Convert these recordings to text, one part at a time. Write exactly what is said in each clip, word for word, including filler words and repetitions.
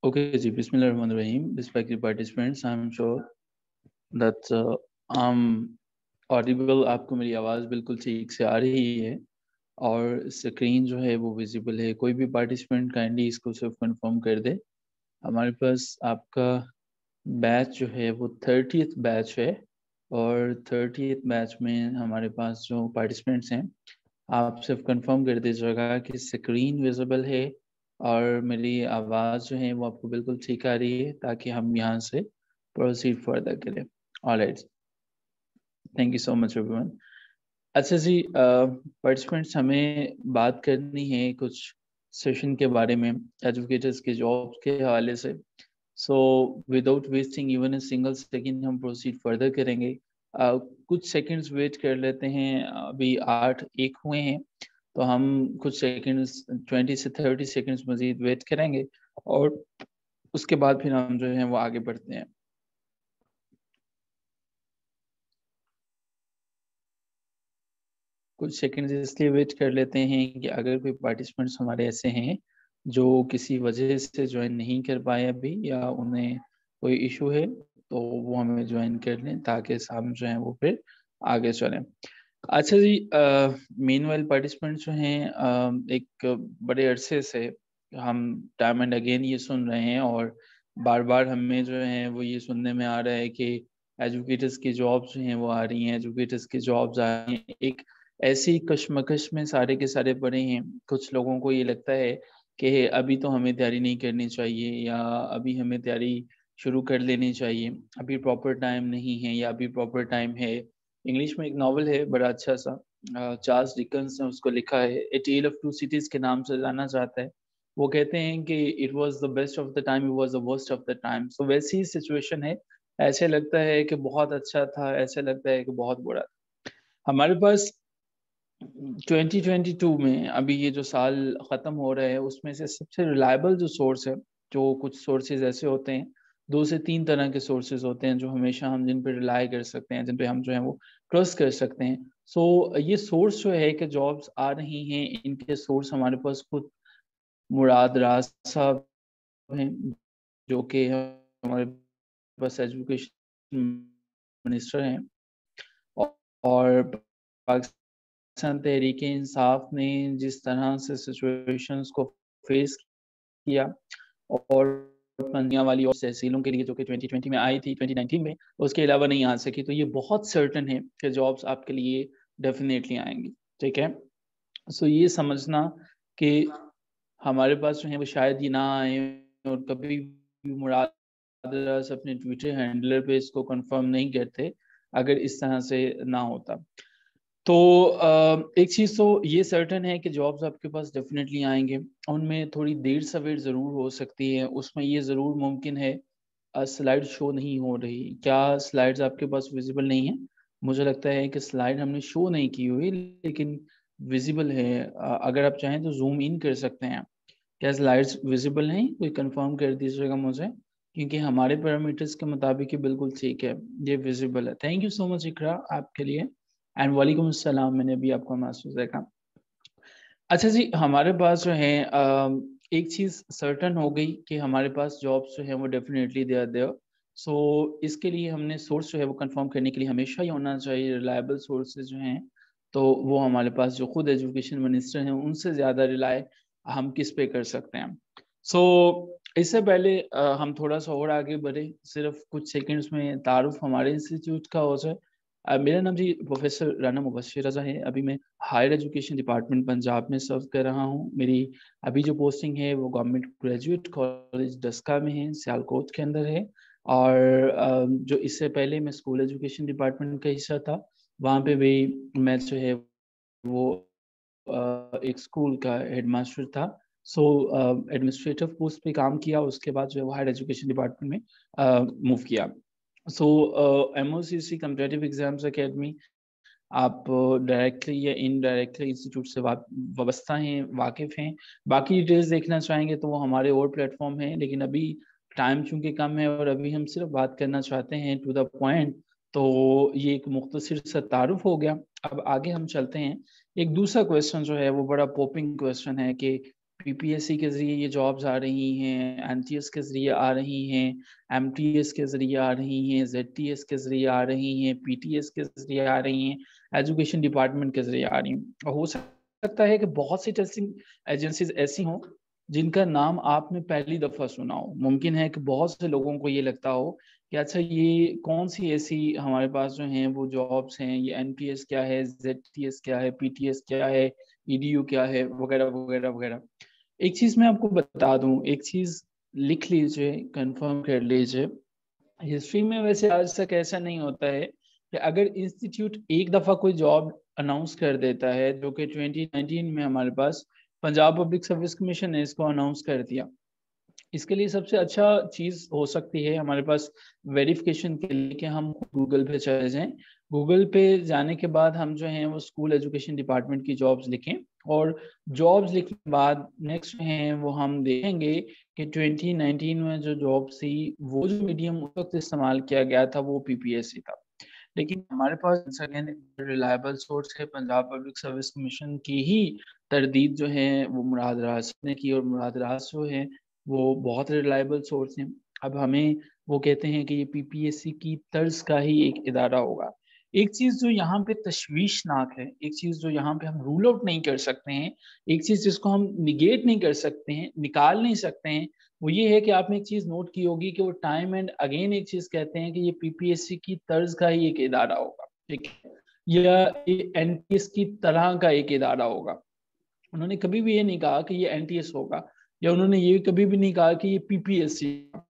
Okay, Ji, Bismillahirrahmanirrahim. Respected participants, I'm sure that uh, I'm audible. आपको मेरी आवाज़ बिल्कुल ठीक से आ रही है और स्क्रीन जो है वो विजिबल है। कोई भी पार्टिसिपेंट काइंडली इसको सिर्फ कंफर्म कर दे। हमारे पास आपका बैच जो है वो थर्टियथ बैच है और थर्टियथ बैच में हमारे पास जो पार्टिसिपेंट्स हैं, आप सिर्फ कंफर्म कर दीजिएगा कि स्क्रीन विजिबल है और मेरी आवाज़ जो है वो आपको बिल्कुल ठीक आ रही है, ताकि हम यहाँ से प्रोसीड फर्दर करें। Alright, thank you so much everyone. अच्छा जी, पार्टिसिपेंट्स, हमें बात करनी है कुछ सेशन के बारे में, एजुकेटर्स के जॉब्स के हवाले से। So without wasting even a single second हम प्रोसीड फर्दर करेंगे। uh, कुछ सेकंड्स वेट कर लेते हैं, अभी आठ एक हुए हैं, तो हम कुछ सेकंड्स ट्वेंटी से थर्टी सेकंड्स मजीद वेट करेंगे और उसके बाद फिर हम जो है वो आगे बढ़ते हैं। कुछ सेकंड्स इसलिए वेट कर लेते हैं कि अगर कोई पार्टिसिपेंट्स हमारे ऐसे हैं जो किसी वजह से ज्वाइन नहीं कर पाए अभी, या उन्हें कोई इशू है, तो वो हमें ज्वाइन कर लें ताकि हम जो है वो फिर आगे चलें। अच्छा जी, मीनवाइल पार्टिसिपेंट्स जो हैं, अ, एक बड़े अरसे से हम टाइम एंड अगेन ये सुन रहे हैं और बार बार हमें जो है वो ये सुनने में आ रहा है कि एजुकेटर्स की जॉब्स जो हैं वो आ रही हैं, एजुकेटर्स की जॉब्स आ रही हैं। एक ऐसी कश्मकश में सारे के सारे पड़े हैं। कुछ लोगों को ये लगता है कि अभी तो हमें तैयारी नहीं करनी चाहिए, या अभी हमें तैयारी शुरू कर लेनी चाहिए, अभी प्रॉपर टाइम नहीं है, या अभी प्रॉपर टाइम है। इंग्लिश में एक नॉवल है बड़ा अच्छा सा, चार्ल्स डिकन्स ने उसको लिखा है, a tale of two cities के नाम से जाना जाता है। वो कहते हैं कि it was the best of the time, it was the worst of the time. So वैसी ही सिचुएशन है। ऐसे लगता है कि बहुत अच्छा था, ऐसे लगता है कि बहुत बुरा था। हमारे पास ट्वेंटी ट्वेंटी टू में अभी ये जो साल ख़त्म हो रहा है, उसमें से सबसे रिलायबल जो सोर्स है, जो कुछ सोर्सेज ऐसे होते हैं, दो से तीन तरह के सोर्सेज होते हैं जो हमेशा हम जिन पे रिलाई कर सकते हैं, जिन पे हम जो है वो ट्रस्ट कर सकते हैं। सो so, ये सोर्स जो है कि जॉब्स आ रही हैं, इनके सोर्स हमारे पास खुद मुराद राज साहब हैं, जो कि हमारे पास एजुकेशन मिनिस्टर हैं, और पाकिस्तान तहरीक इंसाफ ने जिस तरह से सिचुएशंस को फेस किया और पंजियाँ वाली और तहसीलों के लिए जो कि ट्वेंटी ट्वेंटी में आई थी, ट्वेंटी नाइनटीन में उसके अलावा नहीं आ सकी, तो ये बहुत सर्टन है कि जॉब्स आपके लिए डेफिनेटली आएंगी। ठीक है, सो ये समझना कि हमारे पास जो है वो शायद ये ना आए, और कभी भी मुराद अपने ट्विटर हैंडलर पे इसको कंफर्म नहीं करते अगर इस तरह से ना होता। तो एक चीज़ तो ये सर्टन है कि जॉब्स आपके पास डेफिनेटली आएंगे, उनमें थोड़ी देर सवेर ज़रूर हो सकती है। उसमें ये ज़रूर मुमकिन है स्लाइड शो नहीं हो रही। क्या स्लाइड्स आपके पास विजिबल नहीं है? मुझे लगता है कि स्लाइड हमने शो नहीं की हुई, लेकिन विजिबल है। अ, अगर आप चाहें तो जूम इन कर सकते हैं। क्या स्लाइड्स विजिबल हैं? कोई कंफर्म कर दीजिएगा मुझे, क्योंकि हमारे पैरामीटर्स के मुताबिक ये बिल्कुल ठीक है, ये विजिबल है। Thank you so much Iqra आपके लिए, एंड वालेकुम अस्सलाम, मैंने भी आपका मैसेज देखा। अच्छा जी, हमारे पास जो है अम, एक चीज़ सर्टन हो गई कि हमारे पास जॉब्स जो है वो definitely they are there. So इसके लिए हमने सोर्स जो है वो कंफर्म करने के लिए हमेशा ही होना चाहिए रिलायबल सोर्सेज जो हैं, तो वो हमारे पास जो खुद एजुकेशन मिनिस्टर हैं उनसे ज़्यादा रिलाय हम किस पे कर सकते हैं। सो so, इससे पहले अ, हम थोड़ा सा और आगे बढ़े, सिर्फ कुछ सेकंड्स में तारुफ हमारे इंस्टीट्यूट का हो जाए। अ, मेरा नाम जी प्रोफेसर राना मुबश्शिर रज़ा है। अभी मैं हायर एजुकेशन डिपार्टमेंट पंजाब में सर्व कर रहा हूँ। मेरी अभी जो पोस्टिंग है वो गवर्नमेंट ग्रेजुएट कॉलेज डस्का में है, सियालकोट के अंदर है। और अ, जो इससे पहले मैं स्कूल एजुकेशन डिपार्टमेंट का हिस्सा था, वहाँ पे भी मैं जो है वो अ, एक स्कूल का हेडमास्टर था। सो एडमिनिस्ट्रेटिव पोस्ट पे काम किया, उसके बाद जो है वो हायर एजुकेशन डिपार्टमेंट में मूव किया। So M O C C competitive exams academy, आप डायरेक्टली या इनडायरेक्टली इंस्टीट्यूट से वाबस्ता हैं, वाकिफ़ हैं। बाकी डिटेल्स देखना चाहेंगे तो वो हमारे और प्लेटफॉर्म हैं, लेकिन अभी टाइम चूँकि कम है और अभी हम सिर्फ बात करना चाहते हैं टू द पॉइंट, तो ये एक मुख्तसर सा तारुफ हो गया। अब आगे हम चलते हैं। एक दूसरा क्वेश्चन जो है वो बड़ा पॉपिंग क्वेश्चन है कि पीपीएससी के ज़रिए ये जॉब्स आ रही हैं, एनटीएस के ज़रिए आ रही हैं, एमटीएस के ज़रिए आ रही हैं, जेडटीएस के ज़रिए आ रही हैं, पीटीएस के ज़रिए आ रही हैं, एजुकेशन डिपार्टमेंट के ज़रिए आ रही हैं। और हो सकता है कि बहुत सी टेस्टिंग एजेंसीज ऐसी हों जिनका नाम आपने पहली दफ़ा सुना हो। मुमकिन है कि बहुत से लोगों को ये लगता हो कि अच्छा ये कौन-सी ऐसी हमारे पास जो हैं वो जॉब्स हैं, ये एनटीएस क्या है, जेडटीएस क्या है, पीटीएस क्या है, ईडीयू क्या है, वगैरह, वगैरह, वगैरह। एक चीज़ मैं आपको बता दूँ, एक चीज़ लिख लीजिए, कन्फर्म कर लीजिए। हिस्ट्री में वैसे आज तक ऐसा नहीं होता है कि अगर इंस्टीट्यूट एक दफ़ा कोई जॉब अनाउंस कर देता है, जो कि ट्वेंटी नाइनटीन में हमारे पास पंजाब पब्लिक सर्विस कमीशन ने इसको अनाउंस कर दिया। इसके लिए सबसे अच्छा चीज़ हो सकती है हमारे पास वेरिफ़िकेशन के लिए कि हम गूगल पे चले जाएँ। गूगल पे जाने के बाद हम जो हैं वो स्कूल एजुकेशन डिपार्टमेंट की जॉब्स लिखें और जॉब्स लिखने के बाद नेक्स्ट जो हैं वो हम देखेंगे कि ट्वेंटी नाइनटीन में जो जॉब थी, वो जो मीडियम उस वक़्त इस्तेमाल किया गया था वो पीपीएससी था। लेकिन हमारे पास सेकंड रिलायबल सोर्स है पंजाब पब्लिक सर्विस कमीशन की ही तरदीद जो है वो मुराद रास ने की और मुराद रास जो है वो बहुत रिलायबल सोर्स हैं। अब हमें वो कहते हैं कि ये पीपीएससी की तर्ज का ही एक इदारा होगा। एक चीज़ जो यहाँ पे तशवीशनाक है, एक चीज़ जो यहाँ पे हम रूल आउट नहीं कर सकते हैं, एक चीज़ जिसको हम नेगेट नहीं कर सकते हैं, निकाल नहीं सकते हैं, वो ये है कि आपने एक चीज़ नोट की होगी कि वो टाइम एंड अगेन एक चीज़ कहते हैं कि ये पीपीएससी की तर्ज का ही एक इदारा होगा, ठीक है? या ये एनटीएस की तरह का एक इदारा होगा। उन्होंने कभी भी ये नहीं कहा कि ये एनटीएस होगा या उन्होंने ये कभी भी नहीं कहा कि ये पीपीएससी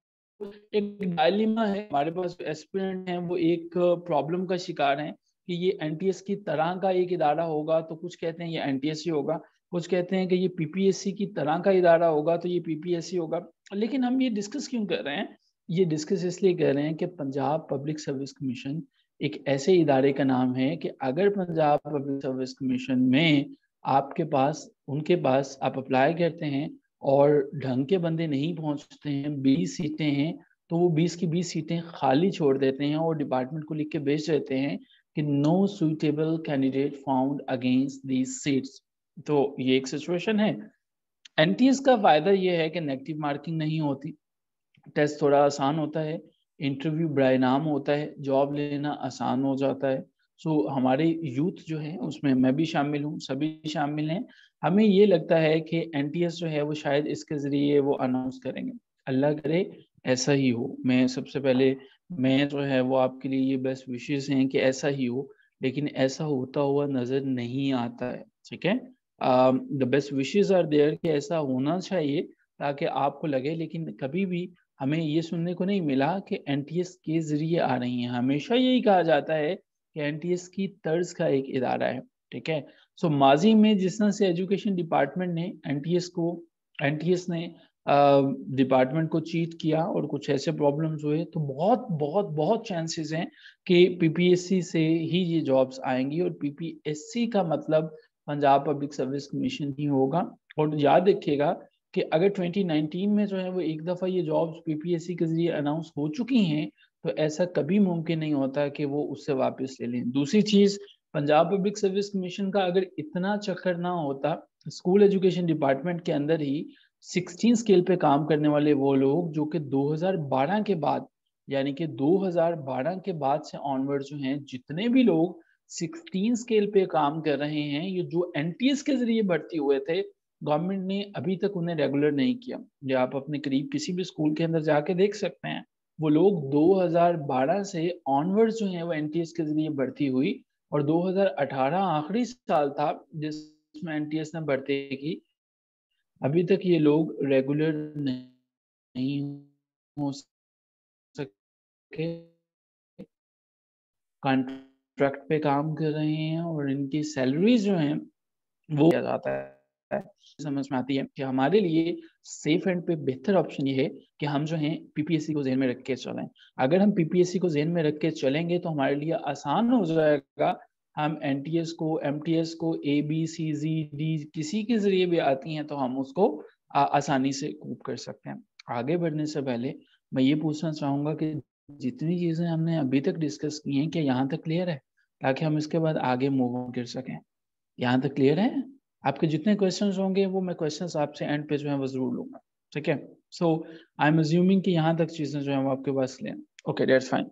एक डायलेमा है हमारे पास एस्पिरेंट हैं वो एक प्रॉब्लम का शिकार हैं कि ये एनटीएस की तरह का एक इदारा होगा तो कुछ कहते हैं ये एनटीएस ही होगा, कुछ कहते हैं कि ये पीपीएससी की तरह का इदारा होगा तो ये पीपीएससी होगा। लेकिन हम ये डिस्कस क्यों कर रहे हैं? ये डिस्कस इसलिए कर रहे हैं कि पंजाब पब्लिक सर्विस कमीशन एक ऐसे इदारे का नाम है कि अगर पंजाब पब्लिक सर्विस कमीशन में आपके पास उनके पास आप अप्लाई करते हैं और ढंग के बंदे नहीं पहुँचते हैं, बीस सीटें हैं, तो वो बीस की बीस सीटें खाली छोड़ देते हैं और डिपार्टमेंट को लिख के भेज देते हैं कि no suitable candidate found against these seats. तो ये एक सिचुएशन है। एनटीएस का फ़ायदा ये है कि नेगेटिव मार्किंग नहीं होती, टेस्ट थोड़ा आसान होता है, इंटरव्यू बराए नाम होता है, जॉब लेना आसान हो जाता है। सो हमारे यूथ जो है उसमें मैं भी शामिल हूँ, सभी शामिल हैं। हमें ये लगता है कि एनटीएस जो है वो शायद इसके ज़रिए वो अनाउंस करेंगे। अल्लाह करे ऐसा ही हो। मैं सबसे पहले मैं जो है वो आपके लिए ये बेस्ट विशेज़ हैं कि ऐसा ही हो, लेकिन ऐसा होता हुआ नज़र नहीं आता है, ठीक है? Uh, the best wishes are there कि ऐसा होना चाहिए ताकि आपको लगे लेकिन कभी भी हमें ये सुनने को नहीं मिला कि एनटीएस के ज़रिए आ रही हैं। हमेशा यही कहा जाता है कि एनटीएस की तर्ज का एक इदारा है, ठीक है? सो माज़ी में जिस तरह से एजुकेशन डिपार्टमेंट ने एनटीएस को एनटीएस ने अ, डिपार्टमेंट को चीट किया और कुछ ऐसे प्रॉब्लम्स हुए, तो बहुत, बहुत, बहुत चांसेस हैं कि पीपीएससी से ही ये जॉब्स आएँगी और पीपीएससी का मतलब पंजाब पब्लिक सर्विस कमीशन ही होगा। और याद रखिएगा कि अगर ट्वेंटी नाइनटीन में जो है वो एक दफ़ा ये जॉब्स पीपीएससी के ज़रिए अनाउंस हो चुकी हैं, तो ऐसा कभी मुमकिन नहीं होता कि वो उससे वापस ले लें। दूसरी चीज़, पंजाब पब्लिक सर्विस कमीशन का अगर इतना चक्कर ना होता, स्कूल एजुकेशन डिपार्टमेंट के अंदर ही सिक्सटीन स्केल पे काम करने वाले वो लोग जो कि दो हज़ार बारह के बाद यानी कि दो हज़ार बारह के बाद से ऑनवर्ड जो हैं जितने भी लोग सिक्सटीन स्केल पे काम कर रहे हैं, ये जो एनटीएस के ज़रिए भर्ती हुए थे, गवर्नमेंट ने अभी तक उन्हें रेगुलर नहीं किया। ये आप अपने करीब किसी भी स्कूल के अंदर जाके देख सकते हैं। वो लोग दो हज़ार बारह से ऑनवर्ड्स जो हैं वो एनटीएस के ज़रिए भर्ती हुई और दो हज़ार अठारह आखिरी साल था जिसमें एनटीएस ने भर्ती की। अभी तक ये लोग रेगुलर नहीं हो सके, कॉन्ट्रैक्ट पे काम कर रहे हैं और इनकी सैलरीज़ जो हैं वो किया जाता है। समझ में आती है कि हमारे लिए सेफ एंड पे बेहतर ऑप्शन ये है कि हम जो हैं पीपीएससी को ज़हन में रख के चलें। अगर हम पीपीएससी को ज़हन में रख के चलेंगे तो हमारे लिए आसान हो जाएगा। हम एनटीएस को, एमटीएस को, ए, बी, सी, ज़ी, डी किसी के ज़रिए भी आती हैं तो हम उसको अ, आसानी से कोप कर सकते हैं। आगे बढ़ने से पहले मैं ये पूछना चाहूँगा कि जितनी चीज़ें हमने अभी तक डिस्कस की हैं, क्या यहाँ तक क्लियर है? ताकि हम इसके बाद आगे मूव ऑन कर सकें। यहाँ तक क्लियर है? आपके जितने क्वेश्चंस होंगे वो मैं क्वेश्चंस आपसे एंड पे जो है वो जरूर लूंगा, ठीक है। सो आई एम अज्यूमिंग कि यहाँ तक चीजें जो है वो आपके पास clear. Okay, that's fine.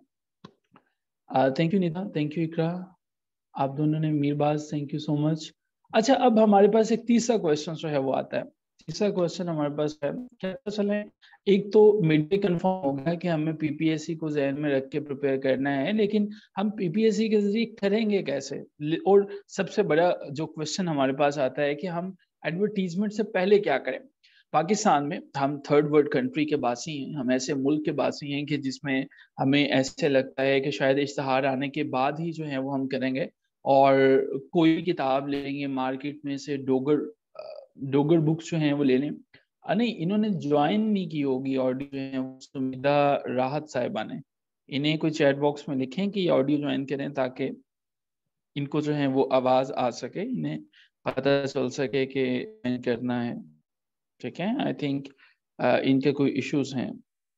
Thank you Nida, thank you Iqra, आप दोनों ने, Meerbaz thank you so much. अच्छा, अब हमारे पास एक तीसरा क्वेश्चन जो है वो आता है। तीसरा क्वेश्चन हमारे पास है, क्या चले, एक तो मिड डे कंफर्म हो गया कि हमें पीपीएससी को जहन में रख के प्रिपेयर करना है, लेकिन हम पीपीएससी के जरिए करेंगे कैसे? और सबसे बड़ा जो क्वेश्चन हमारे पास आता है कि हम एडवर्टीजमेंट से पहले क्या करें। पाकिस्तान में हम थर्ड वर्ल्ड कंट्री के बासी हैं, हम ऐसे मुल्क के बासी हैं कि जिसमें हमें ऐसे लगता है कि शायद इश्तहार आने के बाद ही जो है वो हम करेंगे, और कोई भी किताब लेंगे मार्केट में से, डोगर डोगर बुक्स जो हैं वो ले लें। नहीं, इन्होंने ज्वाइन नहीं की होगी ऑडियो जो है वो, सुमिदा राहत साहिबा ने। इन्हें कोई चैट बॉक्स में लिखें कि ऑडियो ज्वाइन करें ताकि इनको जो है वो आवाज आ सके, इन्हें पता चल सके कि ज्वाइन करना है, ठीक है। आई थिंक इनके कोई इश्यूज हैं,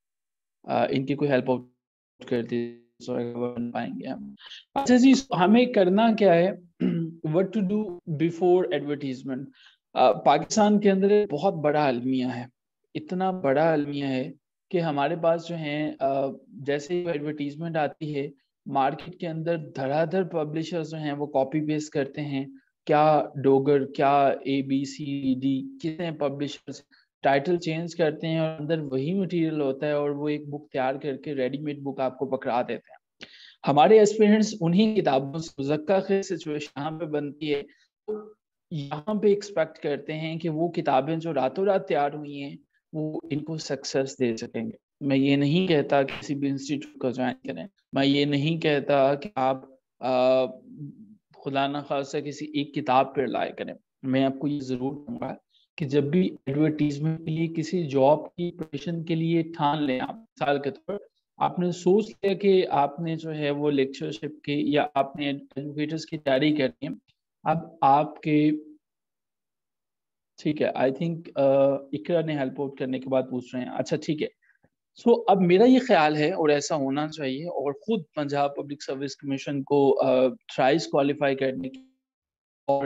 uh, इनकी कोई हेल्प आउट कर दी बन पाएंगे हम। अच्छा जी, हमें करना क्या है, what to do before advertisement. Pakistan के अंदर बहुत बड़ा अलमिया है, इतना बड़ा अलमिया है कि हमारे पास जो है uh, जैसे ही एडवर्टीजमेंट आती है मार्केट के अंदर, धड़ाधड़ पब्लिशर्स जो हैं वो कॉपी पेस्ट करते हैं, क्या डोगर, क्या ए बी सी डी, कितने पब्लिशर्स टाइटल चेंज करते हैं और अंदर वही मटेरियल होता है, और वो एक बुक तैयार करके रेडीमेड बुक आपको पकड़ा देते हैं। हमारे एस्पिरेंट्स उन्हीं किताबों से, मुज़क्का खैर सिचुएशन यहाँ पे बनती है, तो यहाँ पे एक्सपेक्ट करते हैं कि वो किताबें जो रातों रात तैयार हुई हैं वो इनको सक्सेस दे सकेंगे। मैं ये नहीं कहता कि किसी भी इंस्टीट्यूट को ज्वाइन करें, मैं ये नहीं कहता कि आप आ, खुदा न खासा किसी एक किताब पर लाए करें। मैं आपको ये जरूर कहूँगा कि जब भी एडवर्टीजमेंट के लिए, किसी जॉब की प्रिपरेशन के लिए ठान लें आप, साल के तौर पर आपने सोच लिया कि आपने जो है वो लेक्चरशिप की या आपने एडवोकेटर्स की तैयारी करनी है, अब आपके, ठीक है, आई थिंक इकरा ने हेल्प आउट करने के बाद पूछ रहे हैं, अच्छा ठीक है। सो so, अब मेरा ये ख्याल है और ऐसा होना चाहिए, और खुद पंजाब पब्लिक सर्विस कमीशन को थ्राइस क्वालिफाई करने की और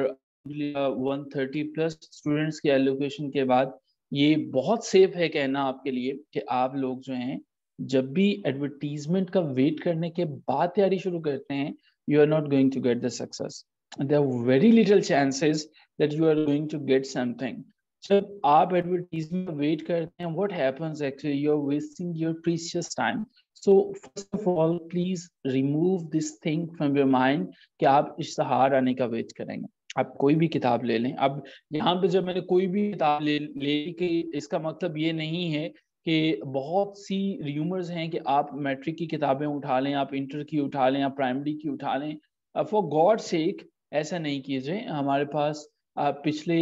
वन थर्टी प्लस स्टूडेंट्स के एलोकेशन के बाद ये बहुत सेफ है कहना आपके लिए कि आप लोग जो हैं जब भी एडवर्टीजमेंट का वेट करने के बाद तैयारी शुरू करते हैं, you are not going to get the success, there are very little chances that you are going to get something. जब आप एडवर्टीजमेंट वेट करते हैं, what happens actually, you are wasting your precious time. So first of all please remove this thing from your mind कि आप इश्तहार आने का wait करेंगे। आप कोई भी किताब ले लें। अब यहाँ पे जब मैंने कोई भी किताब ले ले कि इसका मतलब ये नहीं है कि बहुत सी र्यूमर्स हैं कि आप मैट्रिक की किताबें उठा लें, आप इंटर की उठा लें, आप प्राइमरी की उठा लें। फॉर गॉड सेक ऐसा नहीं कीजिए। हमारे पास uh, पिछले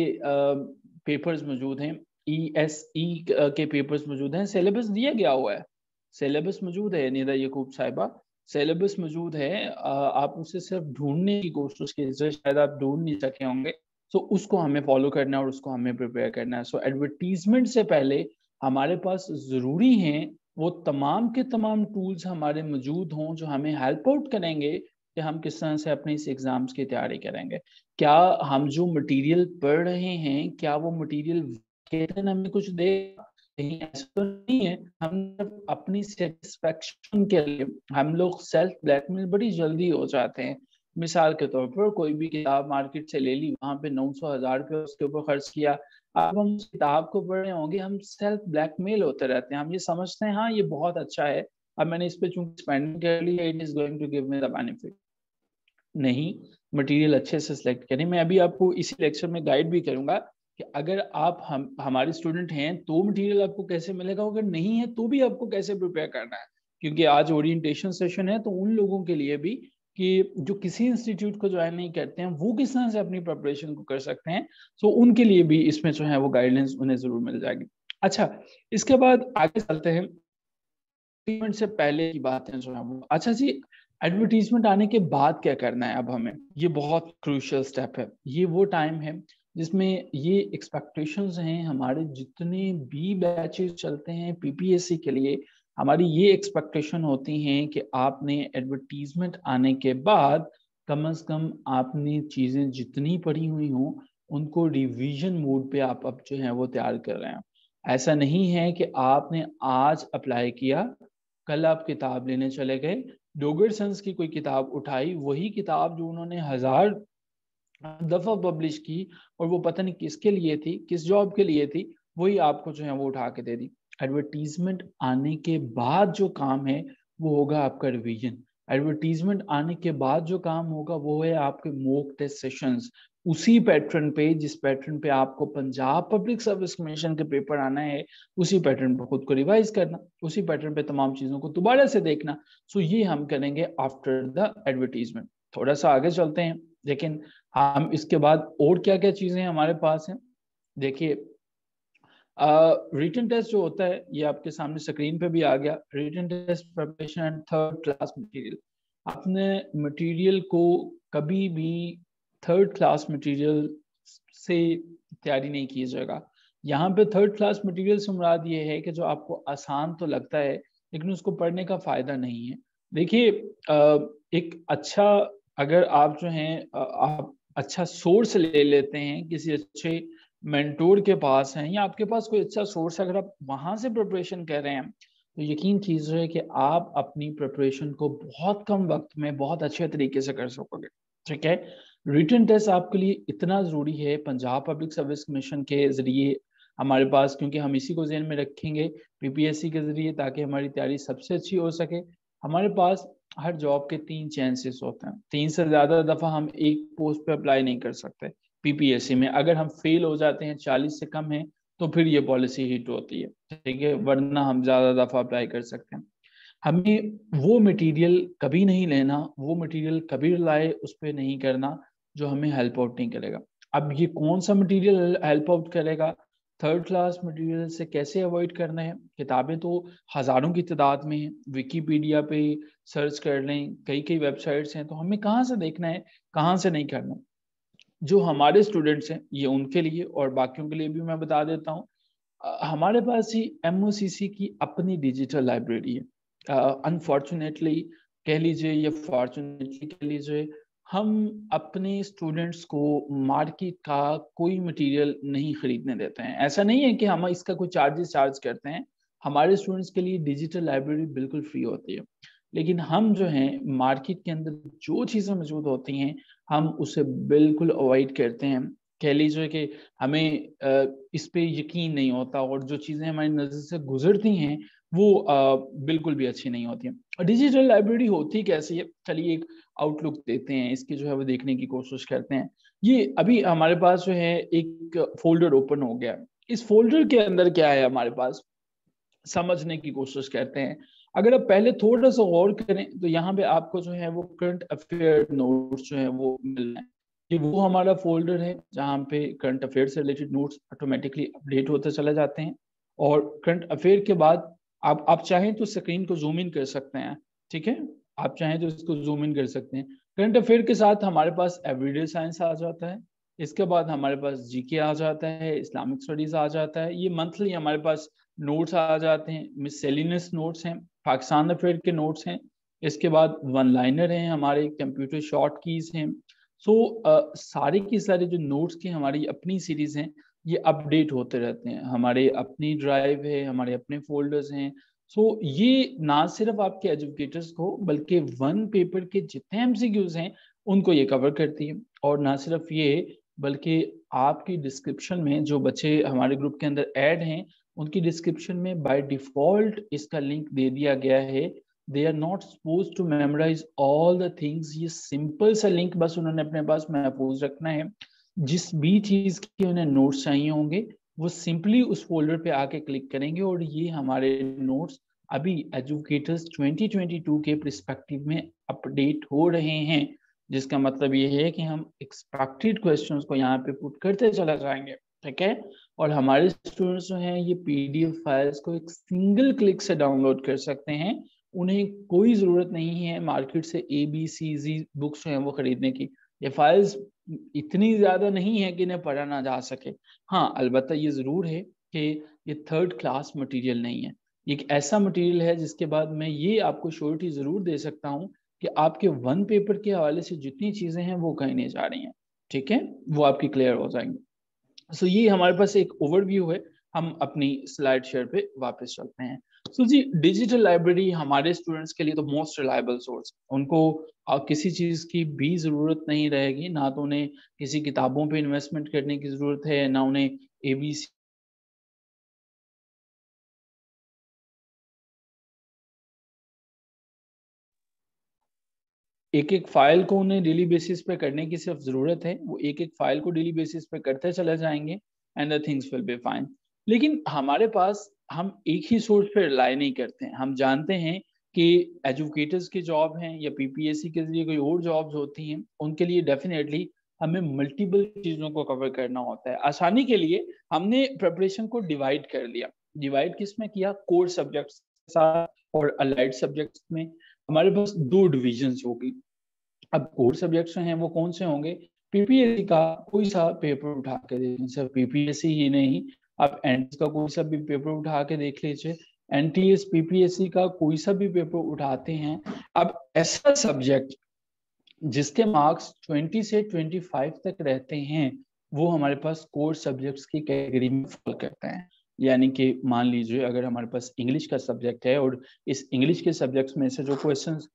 पेपर्स uh, मौजूद हैं, ई एस ई के पेपर्स मौजूद हैं, सिलेबस दिया गया हुआ है, सिलेबस मौजूद है निदा यकूब साहिबा, सिलेबस मौजूद है, आप उसे सिर्फ ढूंढने की कोशिश कीजिए, शायद आप ढूंढ नहीं सके होंगे। सो so, उसको हमें फॉलो करना है और उसको हमें प्रिपेयर करना है। सो so, एडवर्टीजमेंट से पहले हमारे पास ज़रूरी हैं वो तमाम के तमाम टूल्स हमारे मौजूद हों जो हमें हेल्प आउट करेंगे कि हम किस तरह से अपने इस एग्ज़ाम्स की तैयारी करेंगे। क्या हम जो मटेरियल पढ़ रहे हैं, क्या वो मटेरियल हमें कुछ दे? नहीं, ऐसा तो नहीं है। हम अपनी सेटिस्फेक्शन के लिए हम लोग सेल्फ ब्लैकमेल बड़ी जल्दी हो जाते हैं। मिसाल के तौर पर कोई भी किताब मार्केट से ले ली, वहां पे नौ सौ हजार रुपये उसके ऊपर खर्च किया, अब हम उस किताब को पढ़ रहे होंगे, हम सेल्फ ब्लैकमेल होते रहते हैं। हम ये समझते हैं हाँ ये बहुत अच्छा है, अब मैंने इस पे चूंकि स्पेंडिंग कर ली है, it is going to give me the benefit. नहीं, मटेरियल अच्छे से सिलेक्ट करें। मैं अभी आपको इसी लेक्चर में गाइड भी करूंगा कि अगर आप हम हमारे स्टूडेंट हैं तो मटेरियल आपको कैसे मिलेगा, अगर नहीं है तो भी आपको कैसे प्रिपेयर करना है। क्योंकि आज ओरिएंटेशन सेशन है, तो उन लोगों के लिए भी कि जो किसी इंस्टीट्यूट को ज्वाइन नहीं करते हैं वो किस तरह से अपनी प्रिपरेशन को कर सकते हैं, तो उनके लिए भी इसमें जो है वो गाइडेंस उन्हें जरूर मिल जाएगी। अच्छा, इसके बाद आगे चलते हैं, एडवर्टीजमेंट से पहले की बात है जो है वो। अच्छा जी, एडवर्टीजमेंट आने के बाद क्या करना है अब हमें, ये बहुत क्रूशियल स्टेप है। ये वो टाइम है जिसमें ये एक्सपेक्टेशंस हैं, हमारे जितने भी बैचेस चलते हैं पीपीएससी के लिए, हमारी ये एक्सपेक्टेशन होती हैं कि आपने एडवर्टीजमेंट आने के बाद कम से कम आपने चीज़ें जितनी पढ़ी हुई हों उनको रिवीजन मोड पे आप अब जो है वो तैयार कर रहे हैं। ऐसा नहीं है कि आपने आज अप्लाई किया, कल आप किताब लेने चले गए, डोगरसन्स की कोई किताब उठाई, वही किताब जो उन्होंने हजार दफा पब्लिश की और वो पता नहीं किसके लिए थी, किस जॉब के लिए थी, वही आपको जो है वो उठा के दे दी। एडवर्टीजमेंट आने के बाद जो काम है वो होगा आपका रिवीजन। एडवर्टीजमेंट आने के बाद जो काम होगा वो है आपके मॉक टेस्ट सेशंस, उसी पैटर्न पे जिस पैटर्न पे आपको पंजाब पब्लिक सर्विस कमीशन के पेपर आना है, उसी पैटर्न पे खुद को रिवाइज करना, उसी पैटर्न पे तमाम चीजों को दोबारा से देखना। सो ये हम करेंगे आफ्टर द एडवर्टीजमेंट। थोड़ा सा आगे चलते हैं, लेकिन हम इसके बाद और क्या क्या चीजें हमारे पास हैं। देखिए, रिटन टेस्ट जो होता है ये आपके सामने स्क्रीन पे भी आ गया। Written test preparation and third class material. आपने मटेरियल को कभी भी थर्ड क्लास मटेरियल से तैयारी नहीं कीजिएगा। यहाँ पे थर्ड क्लास मटेरियल से मुराद ये है कि जो आपको आसान तो लगता है लेकिन उसको पढ़ने का फायदा नहीं है। देखिए, एक अच्छा, अगर आप जो हैं आप अच्छा सोर्स ले लेते हैं, किसी अच्छे मेंटोर के पास हैं या आपके पास कोई अच्छा सोर्स है, अगर आप वहां से प्रिपरेशन कर रहे हैं तो यकीन कीजिए कि आप अपनी प्रिपरेशन को बहुत कम वक्त में बहुत अच्छे तरीके से कर सकोगे। ठीक है, रिटन टेस्ट आपके लिए इतना ज़रूरी है पंजाब पब्लिक सर्विस कमीशन के ज़रिए हमारे पास, क्योंकि हम इसी को ज़हन में रखेंगे पीपीएससी के ज़रिए, ताकि हमारी तैयारी सबसे अच्छी हो सके। हमारे पास हर जॉब के तीन चांसेस होते हैं, तीन से ज़्यादा दफ़ा हम एक पोस्ट पे अप्लाई नहीं कर सकते पीपीएससी में। अगर हम फेल हो जाते हैं, चालीस से कम है, तो फिर ये पॉलिसी हिट होती है। ठीक है, वरना हम ज़्यादा दफ़ा अप्लाई कर सकते हैं। हमें वो मटेरियल कभी नहीं लेना, वो मटेरियल कभी रिलाय उस पर नहीं करना जो हमें हेल्प आउट नहीं करेगा। अब ये कौन सा मटेरियल हेल्प आउट करेगा, थर्ड क्लास मटेरियल से कैसे अवॉइड करना है। किताबें तो हज़ारों की तादाद में हैं, विकीपीडिया पे सर्च कर लें, कई कई वेबसाइट्स हैं, तो हमें कहाँ से देखना है, कहाँ से नहीं करना। जो हमारे स्टूडेंट्स हैं ये उनके लिए, और बाकियों के लिए भी मैं बता देता हूँ, हमारे पास ही एमओसीसी की अपनी डिजिटल लाइब्रेरी है। अनफॉर्चुनेटली कह लीजिए या फॉर्चुनेटली कह लीजिए, हम अपने स्टूडेंट्स को मार्केट का कोई मटेरियल नहीं खरीदने देते हैं। ऐसा नहीं है कि हम इसका कोई चार्जेस चार्ज करते हैं, हमारे स्टूडेंट्स के लिए डिजिटल लाइब्रेरी बिल्कुल फ्री होती है। लेकिन हम जो हैं मार्केट के अंदर जो चीज़ें मौजूद होती हैं हम उसे बिल्कुल अवॉइड करते हैं। कह लीजिए कि हमें इस पे यकीन नहीं होता, और जो चीज़ें हमारी नज़र से गुजरती हैं वो बिल्कुल भी अच्छी नहीं होती हैं। डिजिटल लाइब्रेरी होती कैसी है, चलिए एक आउटलुक देते हैं, इसकी जो है वो देखने की कोशिश करते हैं। ये अभी हमारे पास जो है एक फोल्डर ओपन हो गया। इस फोल्डर के अंदर क्या है हमारे पास, समझने की कोशिश करते हैं। अगर आप पहले थोड़ा सा गौर करें तो यहाँ पे आपको जो है वो करंट अफेयर नोट्स जो है वो मिल रहे हैं। ये वो हमारा फोल्डर है जहाँ पे करंट अफेयर से रिलेटेड नोट्स ऑटोमेटिकली अपडेट होते चले जाते हैं। और करंट अफेयर के बाद आप आप चाहें तो स्क्रीन को जूम इन कर सकते हैं। ठीक है, आप चाहें तो इसको जूम इन कर सकते हैं। करंट अफेयर के साथ हमारे पास एवरीडे साइंस आ जाता है, इसके बाद हमारे पास जीके आ जाता है, इस्लामिक स्टडीज आ जाता है, ये मंथली हमारे पास नोट्स आ जाते हैं, मिससेलिनियस नोट्स हैं, पाकिस्तान अफेयर के नोट्स हैं, इसके बाद वन लाइनर हैं, हमारे कंप्यूटर शॉर्ट कीज हैं। सो so, सारे की सारे जो नोट्स की हमारी अपनी सीरीज हैं ये अपडेट होते रहते हैं, हमारे अपनी ड्राइव है, हमारे अपने फोल्डर्स हैं। सो so, ये ना सिर्फ आपके एजुकेटर्स को बल्कि वन पेपर के जितने एमसीक्यूज हैं उनको ये कवर करती है। और ना सिर्फ ये बल्कि आपकी डिस्क्रिप्शन में जो बच्चे हमारे ग्रुप के अंदर ऐड हैं उनकी डिस्क्रिप्शन में बाय डिफॉल्ट इसका लिंक दे दिया गया है। They are not suppose to memorise all the things, ये सिंपल सा लिंक बस उन्होंने अपने पास महफूज रखना है। जिस भी चीज़ के उन्हें नोट्स चाहिए होंगे वो सिंपली उस फोल्डर पे आके क्लिक करेंगे और ये हमारे नोट्स अभी एजुकेटर्स ट्वेंटी ट्वेंटी टू के पर्सपेक्टिव में अपडेट हो रहे हैं, जिसका मतलब ये है कि हम एक्सपेक्टेड क्वेश्चंस को यहाँ पे पुट करते चला जाएंगे। ठीक है, और हमारे स्टूडेंट्स जो हैं ये पीडीएफ फाइल्स को एक सिंगल क्लिक से डाउनलोड कर सकते हैं। उन्हें कोई ज़रूरत नहीं है मार्केट से ए बी सी जी बुक्स जो हैं वो खरीदने की। ये फाइल्स इतनी ज़्यादा नहीं है कि इन्हें पढ़ा ना जा सके। हाँ, अलबत्ता ये ज़रूर है कि ये थर्ड क्लास मटेरियल नहीं है, एक ऐसा मटेरियल है जिसके बाद मैं ये आपको श्योरिटी ज़रूर दे सकता हूँ कि आपके वन पेपर के हवाले से जितनी चीज़ें हैं वो कहीं नहीं जा रही हैं। ठीक है, वो आपकी क्लियर हो जाएंगे। सो so, ये हमारे पास एक ओवरव्यू है। हम अपनी स्लाइड शेयर पे वापस चलते हैं। सो so, जी डिजिटल लाइब्रेरी हमारे स्टूडेंट्स के लिए तो मोस्ट रिलायबल सोर्स, उनको आ, किसी चीज की भी जरूरत नहीं रहेगी, ना तो उन्हें किसी किताबों पे इन्वेस्टमेंट करने की जरूरत है, ना उन्हें एबीसी एक एक फाइल को उन्हें डेली बेसिस पे करने की सिर्फ जरूरत है। वो एक एक फाइल को डेली बेसिस पे करते चले जाएंगे and the things will be fine. लेकिन हमारे पास हम एक ही सोर्स पे रिलाई नहीं करते हैं। हम जानते हैं कि एजुकेटर्स की जॉब हैं या पीपीएससी के जरिए कोई और जॉब्स होती हैं, उनके लिए डेफिनेटली हमें मल्टीपल चीजों को कवर करना होता है। आसानी के लिए हमने प्रिपरेशन को डिवाइड कर लिया। डिवाइड किस में किया? कोर सब्जेक्ट्स के साथ और अलाइड सब्जेक्ट्स में। हमारे पास दो डिविजन्स होगी। अब कोर सब्जेक्ट्स हैं वो कौन से होंगे? पीपीएससी का कोई सा पेपर उठा के देखें, सिर्फ पीपीएससी ही नहीं, आप एनटीएस का कोई सा भी पेपर उठा के देख लीजिए। एनटीएस पीपीएससी का कोई सा भी पेपर उठाते हैं, अब ऐसा सब्जेक्ट जिसके मार्क्स बीस से पच्चीस तक रहते हैं, वो हमारे पास कोर सब्जेक्ट्स की कैटेगरी में फॉल करते हैं। यानी कि मान लीजिए अगर हमारे पास इंग्लिश का सब्जेक्ट है और इस इंग्लिश के सब्जेक्ट्स में से जो क्वेश्चंस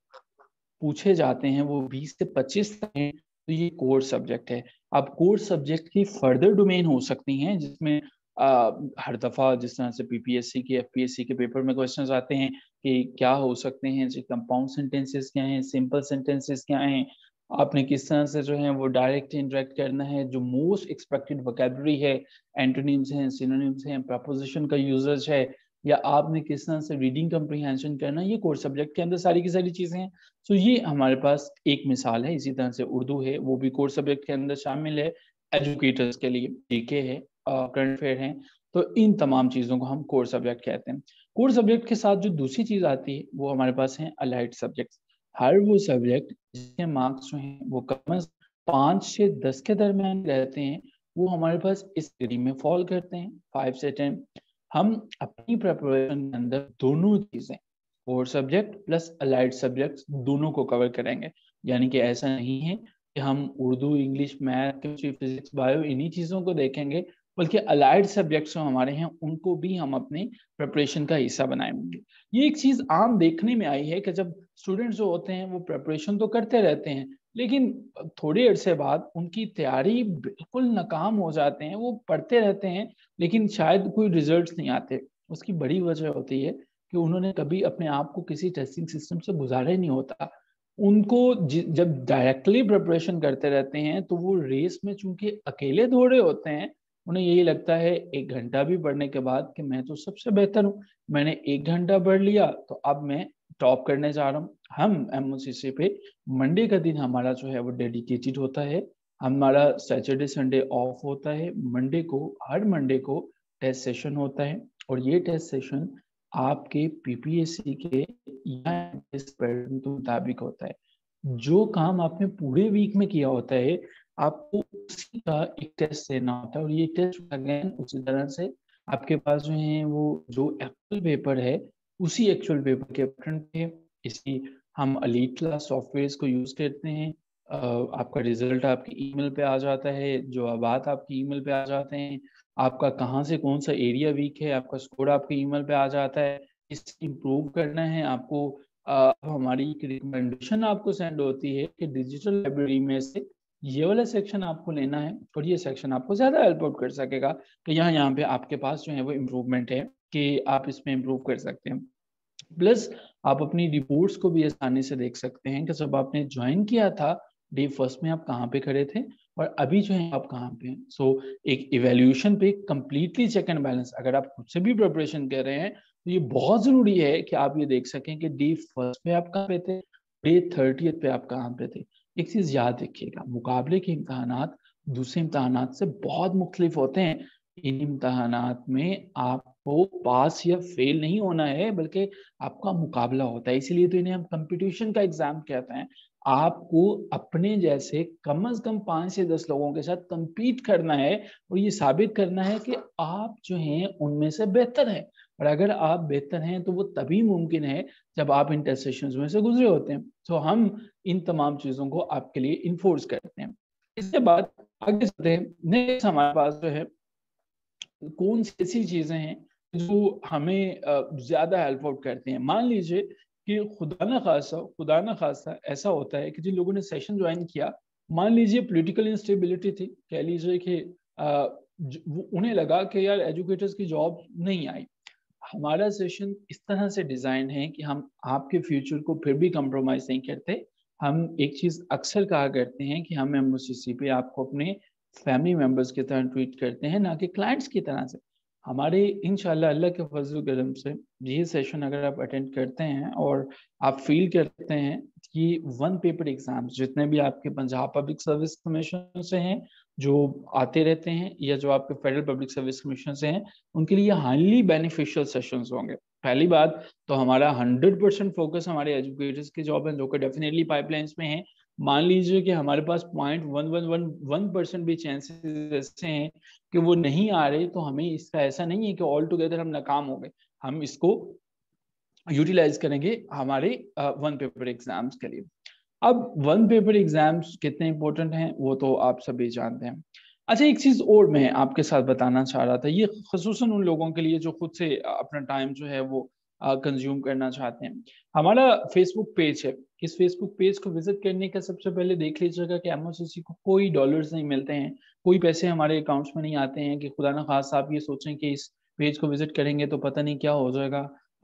पूछे जाते हैं वो बीस से पच्चीस तक हैं, तो ये कोर सब्जेक्ट है। अब कोर सब्जेक्ट की फर्दर डोमेन हो सकती हैं, जिसमें आ, हर दफा जिस तरह से पीपीएससी के एफपीएससी के पेपर में क्वेश्चंस आते हैं कि क्या हो सकते हैं, जी कंपाउंड सेंटेंसेस क्या हैं, सिंपल सेंटेंसेस क्या हैं, आपने किस तरह से जो है वो डायरेक्ट इंटरेक्ट करना है, जो मोस्ट एक्सपेक्टेड वोकैबुलरी है, एंटोनिम्स हैं, सिनोनिम्स हैं, प्रपोजिशन का यूजेज है, या आपने किस तरह से रीडिंग कम्प्रीहेंशन करना, ये कोर सब्जेक्ट के अंदर सारी की सारी चीजें हैं। सो ये हमारे पास एक मिसाल है। इसी तरह से उर्दू है, वो भी कोर सब्जेक्ट के अंदर शामिल है। एजुकेटर्स के लिए जीके है, करंट अफेयर है, तो इन तमाम चीजों को हम कोर सब्जेक्ट कहते हैं। कोर सब्जेक्ट के साथ जो दूसरी चीज आती है वो हमारे पास है अलाइड सब्जेक्ट। हर वो सब्जेक्ट जिसके मार्क्स जो हैं वो कम से पाँच से दस के दरमियान रहते हैं, वो हमारे पास इस कैटेगरी में फॉल करते हैं, फाइव से टेन। हम अपनी प्रिपरेशन के अंदर दोनों चीजें, core subject plus allied subjects, दोनों को कवर करेंगे। यानी कि ऐसा नहीं है कि हम Urdu, English, math, chemistry, physics, bio इन्हीं चीजों को देखेंगे, बल्कि अलाइड सब्जेक्ट्स जो हमारे हैं उनको भी हम अपने प्रिपरेशन का हिस्सा बनाएंगे। ये एक चीज आम देखने में आई है कि जब स्टूडेंट्स जो होते हैं वो प्रिपरेशन तो करते रहते हैं, लेकिन थोड़ी अरसे बाद उनकी तैयारी बिल्कुल नाकाम हो जाते हैं। वो पढ़ते रहते हैं लेकिन शायद कोई रिजल्ट्स नहीं आते। उसकी बड़ी वजह होती है कि उन्होंने कभी अपने आप को किसी टेस्टिंग सिस्टम से गुजारा ही नहीं होता। उनको जब डायरेक्टली प्रिपरेशन करते रहते हैं तो वो रेस में चूंकि अकेले दौड़े होते हैं, उन्हें यही लगता है एक घंटा भी पढ़ने के बाद कि मैं तो सबसे बेहतर हूँ, मैंने एक घंटा पढ़ लिया तो अब मैं टॉप करने जा रहा हूँ। हम एमओसीसी पे मंडे का दिन हमारा जो है वो डेडिकेटेड होता है। हमारा सैटरडे संडे ऑफ होता है। मंडे को, हर मंडे को टेस्ट सेशन होता है, और ये टेस्ट सेशन आपके पीपीएससी के या पैटर्न के मुताबिक होता है। जो काम आपने पूरे वीक में किया होता है आपको उसी का एक टेस्ट देना होता है, और ये टेस्ट अगेन उसी तरह से आपके पास जो है वो जो एक्चुअल पेपर है उसी एक्चुअल पेपर के पैटर्न पे, इसी हम एलीट क्लास सॉफ्टवेयर को यूज करते हैं। आपका रिजल्ट आपकी ईमेल पे आ जाता है, जवाबात आपकी ईमेल पे आ जाते हैं, आपका कहाँ से कौन सा एरिया वीक है आपका स्कोर आपके ईमेल पे आ जाता है। इस इम्प्रूव करना है आपको, आ, हमारी एक रिकमेंडेशन आपको सेंड होती है कि डिजिटल लाइब्रेरी में से ये वाला सेक्शन आपको लेना है, और ये सेक्शन आपको ज्यादा हेल्प आउट कर सकेगा कि यहाँ यहाँ पे आपके पास जो है वो इम्प्रूवमेंट है कि आप इसमें इम्प्रूव कर सकते हैं। प्लस आप अपनी रिपोर्ट्स को भी आसानी से देख सकते हैं कि जब आपने ज्वाइन किया था डे फर्स्ट में आप कहाँ पे खड़े थे और अभी जो है आप कहाँ पे हैं। सो so, एक इवेल्यूशन पे कंप्लीटली चेक एंड बैलेंस अगर आप खुद से भी प्रिपरेशन कर रहे हैं तो ये बहुत जरूरी है कि आप ये देख सकें कि डे फर्स्ट पे आप कहाँ पे थे, डे थर्टियथ पे आप कहाँ पे थे। एक चीज याद रखिएगा, मुकाबले के इम्तहानात दूसरे इम्तहानात से बहुत मुख्तलिफ होते हैं। इन इम्तहानात में आपको पास या फेल नहीं होना है, बल्कि आपका मुकाबला होता है, इसीलिए तो इन्हें हम कंपटीशन का एग्जाम कहते हैं। आपको अपने जैसे कम से कम पांच से दस लोगों के साथ कंपीट करना है और ये साबित करना है कि आप जो हैं उनमें से बेहतर हैं। और अगर आप बेहतर हैं तो वो तभी मुमकिन है जब आप इन टेस्ट सेशंस में से गुजरे होते हैं। तो हम इन तमाम चीजों को आपके लिए इन्फोर्स करते हैं। इसके बाद आगे चलते हैं। नेक्स्ट हमारे पास जो है कौन सी ऐसी चीजें हैं जो हमें ज्यादा हेल्प आउट करती हैं। मान लीजिए कि खुदा न खासा खुदा न खासा ऐसा होता है कि जिन लोगों ने सेशन ज्वाइन किया, मान लीजिए पॉलिटिकल इंस्टेबिलिटी थी, कह लीजिए कि आ, उन्हें लगा कि यार एजुकेटर्स की जॉब नहीं आई। हमारा सेशन इस तरह से डिजाइन है कि हम आपके फ्यूचर को फिर भी कंप्रोमाइज नहीं करते। हम एक चीज अक्सर कहा करते हैं कि हम एमओसीसी पे आपको अपने फैमिली मेंबर्स की तरह ट्रीट करते हैं, ना कि क्लाइंट्स की तरह से। हमारे इंशाल्लाह अल्लाह के फजल करम से ये सेशन अगर आप अटेंड करते हैं और आप फील करते हैं कि वन पेपर एग्जाम्स जितने भी आपके पंजाब पब्लिक सर्विस कमीशन से हैं जो आते रहते हैं, या जो आपके फेडरल पब्लिक सर्विस कमीशन से हैं, उनके लिए हाईली बेनिफिशियल सेशंस होंगे। पहली बात तो हमारा हंड्रेड परसेंट फोकस हमारे एजुकेटर्स की जॉब है जो कि डेफिनेटली पाइपलाइंस में है। मान लीजिए कि हमारे पास point one one one one percent भी चांसेस ऐसे हैं कि वो नहीं आ रहे, तो हमें इसका ऐसा नहीं है कि ऑल टुगेदर हम नाकाम हो गए। हम इसको यूटिलाइज करेंगे हमारे वन पेपर एग्जाम्स के लिए। अब वन पेपर एग्जाम्स कितने इंपॉर्टेंट हैं वो तो आप सभी जानते हैं। अच्छा, एक चीज और मैं आपके साथ बताना चाह रहा था, ये खसूसन उन लोगों के लिए जो खुद से अपना टाइम जो है वो कंज्यूम करना चाहते हैं। हमारा फेसबुक पेज है, इस फेसबुक पेज को विजिट करने का सबसे पहले देख लीजिएगा कि एमओसीसी को कोई डॉलर्स नहीं मिलते हैं, कोई पैसे हमारे अकाउंट्स में नहीं आते हैं कि खुदा ना खास आप ये सोचें कि इस पेज को विजिट करेंगे तो पता नहीं क्या हो जाएगा।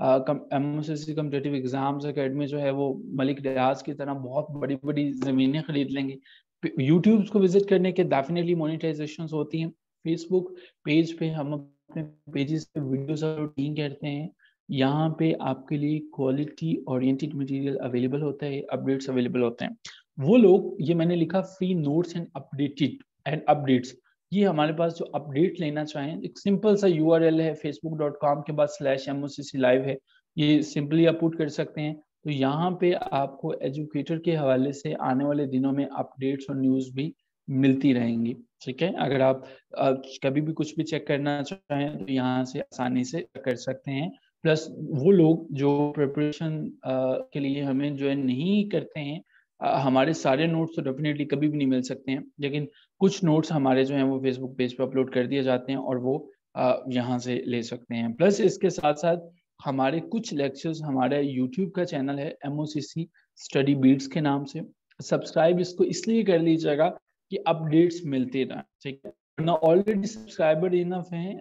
एमओसीसी कम्पिटिटिव एग्जाम्स एकेडमी जो है वो मलिक रियाज की तरह बहुत बड़ी बड़ी जमीनें खरीद लेंगे। यूट्यूब को विजिट करने के डेफिनेटली मोनेटाइजेशन होती हैं। फेसबुक पेज पे हम अपने पेजेस पे वीडियोस अपलोड करते हैं, यहाँ पे आपके लिए क्वालिटी ओरिएंटेड मटेरियल अवेलेबल होता है, अपडेट्स अवेलेबल होते हैं। वो लोग, ये मैंने लिखा free notes and updated and updates, ये हमारे पास जो अपडेट लेना चाहें, एक सिंपल सा यूआरएल है फेसबुक डॉट कॉम के बाद स्लैश एमओसीसी लाइव है, ये सिंपली आप पुट कर सकते हैं। तो यहाँ पे आपको एजुकेटर के हवाले से आने वाले दिनों में अपडेट्स और न्यूज़ भी मिलती रहेंगी। ठीक है, अगर आप कभी भी कुछ भी चेक करना चाहें तो यहाँ से आसानी से कर सकते हैं। प्लस वो लोग जो प्रिपरेशन के लिए हमें ज्वाइन नहीं करते हैं, हमारे सारे नोट्स तो डेफिनेटली कभी भी नहीं मिल सकते हैं, लेकिन कुछ नोट्स हमारे जो हैं वो फेसबुक पेज पे अपलोड कर दिए जाते हैं और वो यहाँ से ले सकते हैं। प्लस इसके साथ साथ हमारे कुछ लेक्चर्स, हमारा यूट्यूब का चैनल है एमओसीसी स्टडी बीट्स के नाम से, सब्सक्राइब इसको इसलिए कर लीजिएगा कि अपडेट्स मिलते रहें। ठीक है ना, ऑलरेडी सब्सक्राइबर इनफ हैं,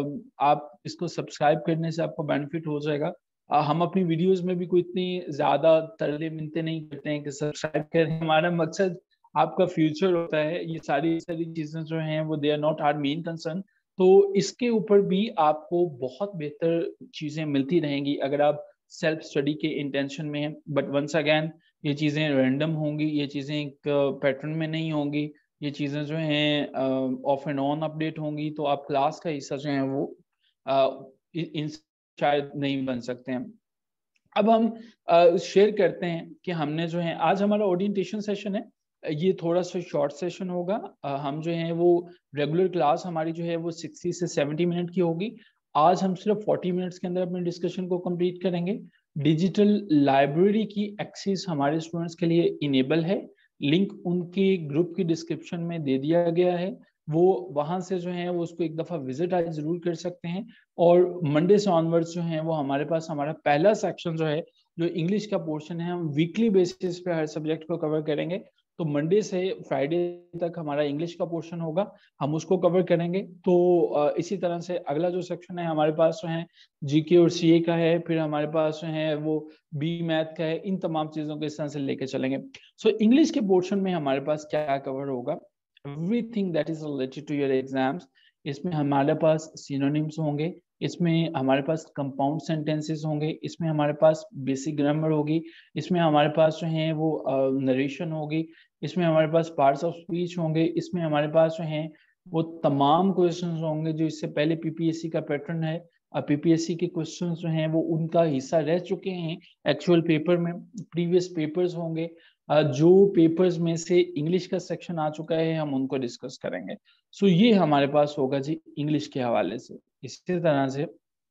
आप इसको सब्सक्राइब करने से आपको बेनिफिट हो जाएगा। हम अपनी वीडियोस में भी कोई इतनी ज्यादा तरले मिनते नहीं करते हैं कि सब्सक्राइब करें, हमारा मकसद आपका फ्यूचर होता है। ये सारी सारी चीजें जो हैं वो they are not our main concern, तो इसके ऊपर भी आपको बहुत बेहतर चीजें मिलती रहेंगी अगर आप सेल्फ स्टडी के इंटेंशन में हैं। बट वंस अगेन ये चीजें रैंडम होंगी, ये चीजें एक पैटर्न में नहीं होंगी, ये चीजें जो हैं ऑफ एंड ऑन अपडेट होंगी, तो आप क्लास का हिस्सा जो है वो uh, इन शायद नहीं बन सकते हैं। अब हम शेयर करते हैं कि हमने जो है आज हमारा ओरिएंटेशन सेशन है, ये थोड़ा सा शॉर्ट सेशन होगा। uh, हम जो है वो रेगुलर क्लास हमारी जो है वो सिक्सटी से सेवेंटी मिनट की होगी। आज हम सिर्फ फोर्टी मिनट्स के अंदर अपने डिस्कशन को कंप्लीट करेंगे। डिजिटल लाइब्रेरी की एक्सेस हमारे स्टूडेंट्स के लिए इनेबल है, लिंक उनके ग्रुप की डिस्क्रिप्शन में दे दिया गया है, वो वहां से जो है वो उसको एक दफा विजिट आज जरूर कर सकते हैं। और मंडे से ऑनवर्ड्स जो है वो हमारे पास हमारा पहला सेक्शन जो है, जो इंग्लिश का पोर्शन है, हम वीकली बेसिस पे हर सब्जेक्ट को कवर करेंगे। तो मंडे से फ्राइडे तक हमारा इंग्लिश का पोर्शन होगा, हम उसको कवर करेंगे। तो इसी तरह से अगला जो सेक्शन है हमारे पास जो है जीके और सीए का है, फिर हमारे पास जो है वो बी मैथ का है, इन तमाम चीजों को इस तरह से लेके चलेंगे। सो so, इंग्लिश के पोर्शन में हमारे पास क्या कवर होगा, everything that is related to your exams. इसमें हमारे पास सिनोनिम्स होंगे, इसमें हमारे पास कंपाउंड सेंटेंसेस होंगे, इसमें हमारे पास बेसिक ग्रामर होगी, इसमें हमारे पास जो है वो नरेशन होगी, इसमें हमारे पास पार्ट्स ऑफ स्पीच होंगे, इसमें हमारे पास जो है वो तमाम क्वेश्चंस होंगे जो इससे पहले पीपीएससी का पैटर्न है। अब पीपीएससी के क्वेश्चंस जो हैं वो उनका हिस्सा रह चुके हैं एक्चुअल पेपर में, प्रीवियस पेपर्स होंगे। जो पेपर्स में से इंग्लिश का सेक्शन आ चुका है हम उनको डिस्कस करेंगे। सो ये हमारे पास होगा जी इंग्लिश के हवाले से। इसी तरह से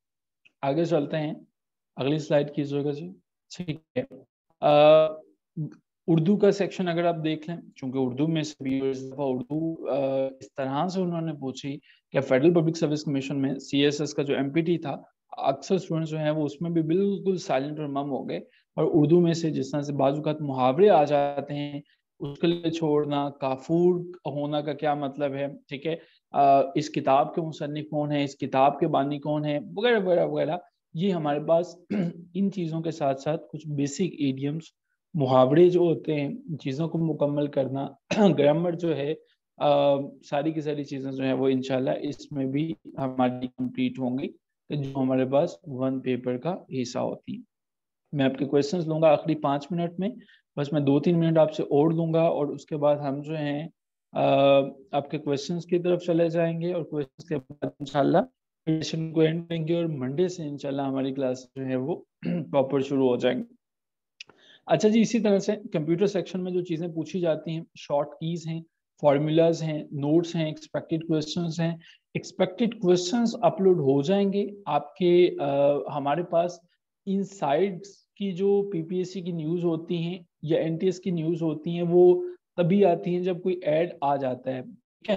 आगे चलते हैं, अगली स्लाइड कीजिएगा जी। ठीक है, उर्दू का सेक्शन अगर आप देख लें, चूंकि उर्दू में सभी इस दफा उर्दू इस तरह से उन्होंने पूछी कि फेडरल पब्लिक सर्विस कमीशन में सीएसएस का जो एमपीटी था, अक्सर स्टूडेंट्स जो हैं वो उसमें भी बिल्कुल साइलेंट और मम हो गए, और उर्दू में से जिस तरह से बाजुकात मुहावरे आ जाते हैं, उसके लिए छोड़ना, काफूर होना का क्या मतलब है, ठीक है, आ, इस किताब के मुसन्निफ कौन है, इस किताब के बानी कौन है, वगैरह वगैरह वगैरह, ये हमारे पास इन चीज़ों के साथ साथ कुछ बेसिक इडियम्स, मुहावरे जो होते हैं, चीज़ों को मुकम्मल करना, ग्रामर जो है, आ, सारी की सारी चीज़ें जो है वो इंशाल्लाह इसमें भी हमारी कंप्लीट होंगी, तो जो हमारे पास वन पेपर का हिस्सा होती है। मैं आपके क्वेश्चंस लूंगा आखिरी पाँच मिनट में, बस मैं दो तीन मिनट आपसे और लूंगा, और उसके बाद हम जो हैं आपके क्वेश्चंस की तरफ चले जाएंगे, और क्वेश्चंस के बाद इंशाल्लाह सेशन को एंड करेंगे, और मंडे से इंशाल्लाह हमारी क्लास जो है वो प्रॉपर शुरू हो जाएंगे। अच्छा जी, इसी तरह से कंप्यूटर सेक्शन में जो चीज़ें पूछी जाती हैं, शॉर्ट कीज हैं, फॉर्मूलाज हैं, नोट्स हैं, एक्सपेक्टेड क्वेश्चंस हैं। एक्सपेक्टेड क्वेश्चंस अपलोड हो जाएंगे आपके, आ, हमारे पास इन साइड्स की जो पीपीएससी की न्यूज़ होती हैं या एनटीएस की न्यूज़ होती हैं, वो तभी आती हैं जब कोई ऐड आ जाता है, ठीक है।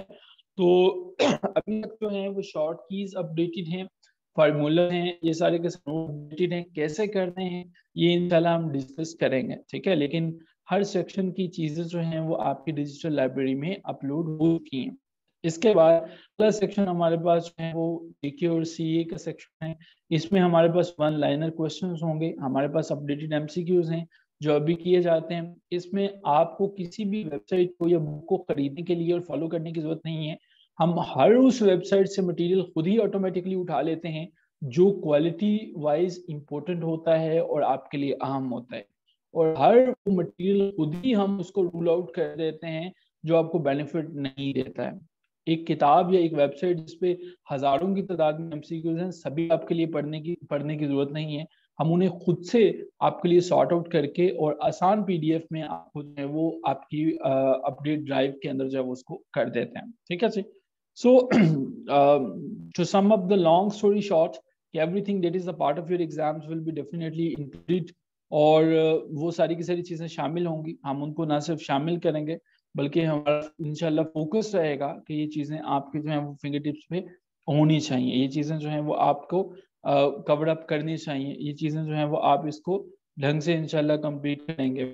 तो अभी तक जो है वो शॉर्ट कीज अपडेटेड हैं, फार्मूला हैं, ये सारे के अपडेटेड हैं, कैसे करने हैं ये इंशाल्लाह हम डिस्कस करेंगे, ठीक है। लेकिन हर सेक्शन की चीज़ें जो हैं वो आपकी डिजिटल लाइब्रेरी में अपलोड हो चुकी हैं। इसके बाद अगला सेक्शन हमारे पास जो है वो जीके और सीए का सेक्शन है। इसमें हमारे पास वन लाइनर क्वेश्चंस होंगे, हमारे पास अपडेटेड एमसीक्यूज हैं जो अभी किए जाते हैं। इसमें आपको किसी भी वेबसाइट को या बुक को खरीदने के लिए और फॉलो करने की जरूरत नहीं है। हम हर उस वेबसाइट से मटेरियल खुद ही ऑटोमेटिकली उठा लेते हैं जो क्वालिटी वाइज इंपॉर्टेंट होता है और आपके लिए अहम होता है, और हर मटेरियल खुद ही हम उसको रूल आउट कर देते हैं जो आपको बेनिफिट नहीं देता है। एक किताब या एक वेबसाइट जिसपे हजारों की तादाद में एमसीक्यूज हैं, सभी आपके लिए पढ़ने की पढ़ने की जरूरत नहीं है। हम उन्हें खुद से आपके लिए सॉर्ट आउट करके और आसान पीडीएफ में आपको जो है वो आपकी अपडेट ड्राइव के अंदर जो है वो उसको कर देते हैं, ठीक है जी। So, uh, to sum up the long story short, everything that is a part of your exams will be definitely included, और uh, वो सारी की सारी चीज़ें शामिल होंगी। हम उनको ना सिर्फ शामिल करेंगे बल्कि हमारा इंशाल्लाह फोकस रहेगा कि ये चीज़ें आपके जो है वो फिंगर टिप्स पे होनी चाहिए, ये चीज़ें जो हैं वो आपको कवर अप करनी चाहिए, ये चीज़ें जो हैं वो आप इसको ढंग से इंशाल्लाह कंप्लीट करेंगे।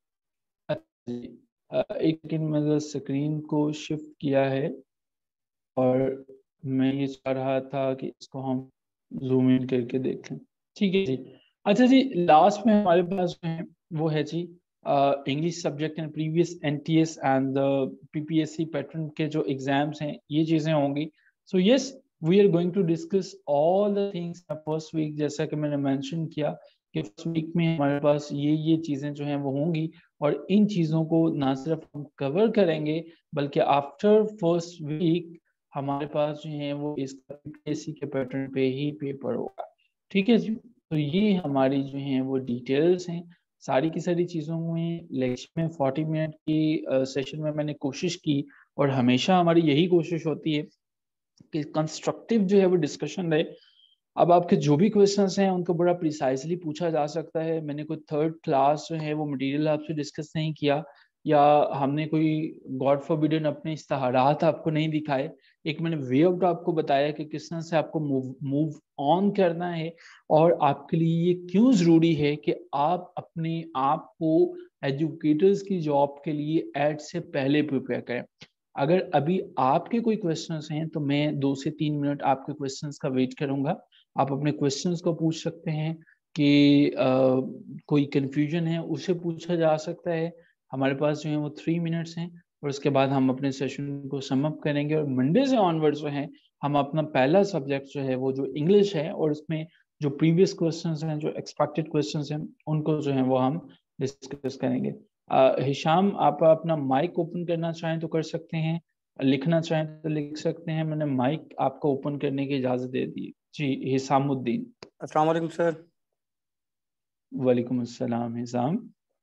एक सेकंड, मैंने स्क्रीन को शिफ्ट किया है और मैं ये चाह रहा था कि इसको हम जूम इन करके देख लें, ठीक है जी। अच्छा जी, लास्ट में हमारे पास जो है वो है जी English subject and previous NTS and PPSC pattern के जो एग्जाम्स हैं, ये चीज़ें होंगी। So yes, we are going to discuss all the things first week, जैसा कि मैंने मेंशन किया कि फर्स्ट वीक में हमारे पास ये ये चीज़ें जो हैं वो होंगी, और इन चीज़ों को ना सिर्फ हम कवर करेंगे बल्कि आफ्टर फर्स्ट वीक हमारे पास जो है वो इसका पीपीएससी के पैटर्न पे ही पेपर होगा, ठीक है जी। तो ये हमारी जो है वो डिटेल्स हैं सारी की सारी चीज़ों में। लेक्चर में फोर्टी मिनट की सेशन में मैंने कोशिश की, और हमेशा हमारी यही कोशिश होती है कि कंस्ट्रक्टिव जो है वो डिस्कशन रहे। अब आपके जो भी क्वेश्चंस हैं उनको बड़ा प्रिसाइजली पूछा जा सकता है। मैंने कोई थर्ड क्लास जो है वो मटेरियल आपसे डिस्कस नहीं किया, या हमने कोई गॉड फॉरबिडन अपने इस्तेहारात आपको नहीं दिखाए। एक मैंने वे आउट आपको बताया कि किस तरह से आपको मूव मूव ऑन करना है, और आपके लिए ये क्यों ज़रूरी है कि आप अपने आप को एजुकेटर्स की जॉब के लिए एड से पहले प्रिपेयर करें। अगर अभी आपके कोई क्वेश्चंस हैं तो मैं दो से तीन मिनट आपके क्वेश्चंस का वेट करूंगा। आप अपने क्वेश्चंस को पूछ सकते हैं कि आ, कोई कंफ्यूजन है उसे पूछा जा सकता है। हमारे पास जो है वो थ्री मिनट्स हैं, और उसके बाद हम अपने सेशन को सम अप करेंगे, और मंडे से ऑनवर्ड जो है हम अपना पहला सब्जेक्ट जो है वो जो इंग्लिश है, और उसमें जो प्रीवियस क्वेश्चंस हैं, जो एक्सपेक्टेड क्वेश्चंस हैं, उनको जो है वो हम डिस्कस करेंगे। हिशाम, आप अपना माइक ओपन करना चाहें तो कर सकते हैं, लिखना चाहें तो लिख सकते हैं। मैंने माइक आपको ओपन करने की इजाज़त दे दी जी। हिसामुद्दीन। अस्सलाम वालेकुम सर। वालेकुम अस्सलाम हिसाम।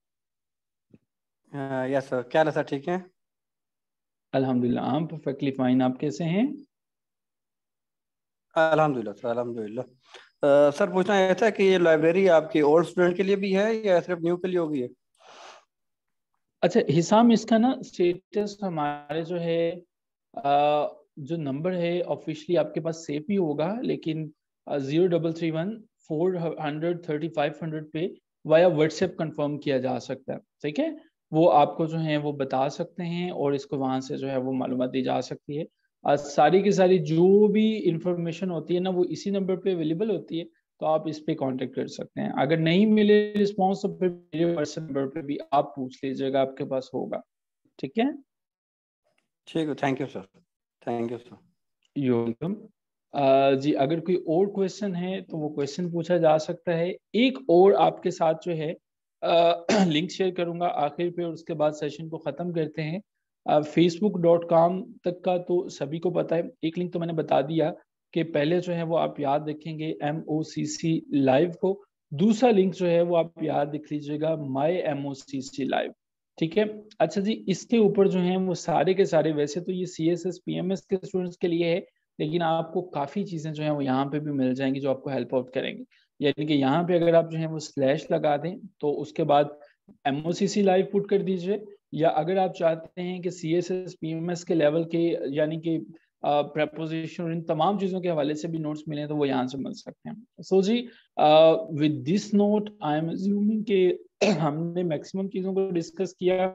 यस सर, क्या हाल है सर, ठीक है? अल्हम्दुलिल्लाह, आई एम परफेक्टली फाइन। आप कैसे हैं? अल्हम्दुलिल्लाह सर, अल्हम्दुलिल्लाह। सर पूछना यह था कि ये लाइब्रेरी आपकी ओल्ड स्टूडेंट के लिए भी है या सिर्फ न्यू के लिए होगी? अच्छा हिसाम, इसका ना स्टेटस हमारे जो है आ, जो नंबर है ऑफिशियली आपके पास सेव भी होगा, लेकिन zero double three one four hundred thirty five hundred पे वाया व्हाट्सएप कंफर्म किया जा सकता है, ठीक है। वो आपको जो है वो बता सकते हैं और इसको वहां से जो है वो मालूमात दी जा सकती है। आ, सारी की सारी जो भी इंफॉर्मेशन होती है ना वो इसी नंबर पे अवेलेबल होती है, तो आप इस पे कांटेक्ट कर सकते हैं। अगर नहीं मिले रिस्पॉन्स तो फिर मेरे पर्सनल नंबर पे भी आप पूछ लीजिएगा, आपके पास होगा, ठीक है। ठीक है, thank you sir, thank you sir. You welcome. जी अगर कोई और क्वेश्चन है तो वो क्वेश्चन पूछा जा सकता है। एक और आपके साथ जो है लिंक शेयर करूंगा आखिर पे और उसके बाद सेशन को ख़त्म करते हैं। फेसबुक डॉट कॉम तक का तो सभी को पता है, एक लिंक तो मैंने बता दिया कि पहले जो है वो आप याद रखेंगे M O C C live को, दूसरा लिंक जो है वो आप याद रख लीजिएगा माई M O C C live, ठीक है। अच्छा जी, इसके ऊपर जो है वो सारे के सारे, वैसे तो ये C S S P M S के स्टूडेंट्स के लिए है, लेकिन आपको काफ़ी चीज़ें जो है वो यहाँ पे भी मिल जाएंगी जो आपको हेल्प आउट करेंगी। यानी कि यहाँ पे अगर आप जो है वो स्लैश लगा दें तो उसके बाद M O C C live put कर दीजिए, या अगर आप चाहते हैं कि C S S P M S के लेवल के यानी कि प्रपोजिशन और इन तमाम चीज़ों के हवाले से भी नोट्स मिले तो वो यहाँ से मिल सकते हैं। सो जी with this note I am assuming कि हमने मैक्सिमम चीज़ों को डिस्कस किया,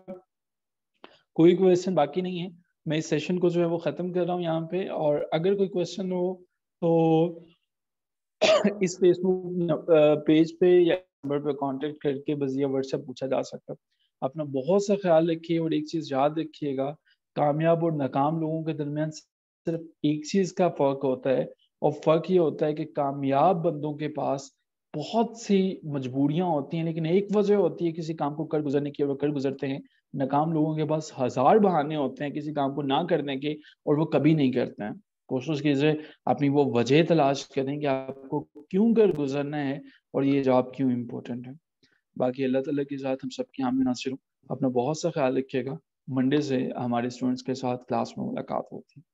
कोई क्वेश्चन बाकी नहीं है। मैं इस सेशन को जो है वो ख़त्म कर रहा हूँ यहाँ पे, और अगर कोई क्वेश्चन हो तो इस फेसबुक पेज पे या नंबर पे कांटेक्ट करके बस या व्हाट्सएप पूछा जा सकता है। अपना बहुत सा ख्याल रखिए और एक चीज़ याद रखिएगा, कामयाब और नाकाम लोगों के दरमियान सिर्फ एक चीज़ का फ़र्क होता है, और फ़र्क ये होता है कि कामयाब बंदों के पास बहुत सी मजबूरियां होती हैं लेकिन एक वजह होती है किसी काम को कर गुजरने की और वो कर गुजरते हैं। नाकाम लोगों के पास हजार बहाने होते हैं किसी काम को ना करने के और वो कभी नहीं करते हैं। कोशिश कीजिए अपनी वो वजह तलाश करें कि आपको क्यों कर गुजरना है और ये जॉब क्यों इम्पोर्टेंट है। बाकी अल्लाह ताला की ज़ात हम सबके हामी नासिर हो। अपना बहुत सा ख्याल रखिएगा। मंडे से हमारे स्टूडेंट्स के साथ क्लास में मुलाकात होती है।